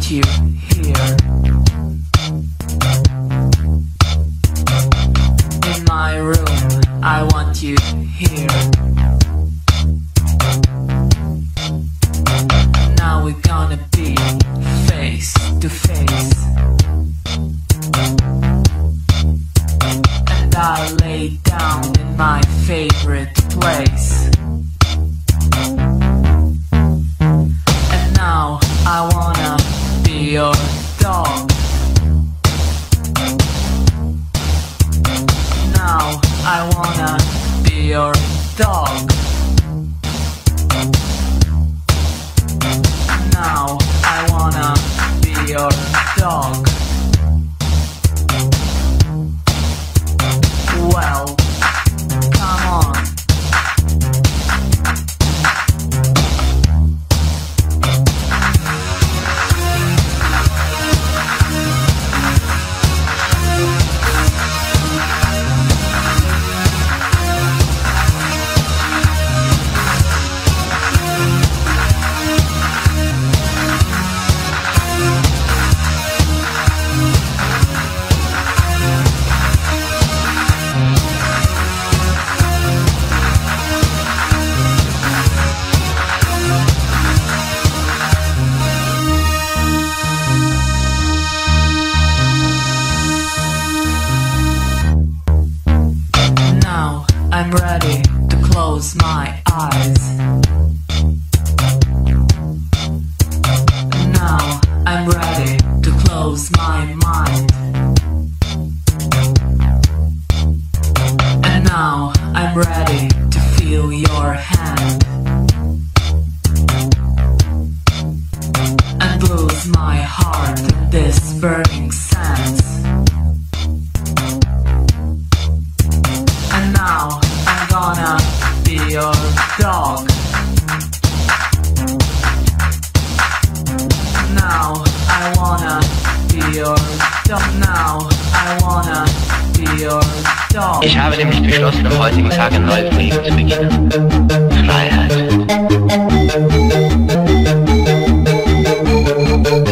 you here. In my room, I want you here. Now we're gonna be face to face. And I lay down in my favorite place. And now I wanna be your dog. Now I wanna be your dog. Now I wanna be your dog. Well, come on. I'm ready to close my eyes. Now I'm ready to close my mind. And now I'm ready to feel your hand. And lose my heart in this burning sands. And now I'm gonna be your dog. Now I wanna be your dog. Now I wanna be your dog. Ich habe nämlich beschlossen, am heutigen Tag ein neues Leben zu beginnen. Freiheit.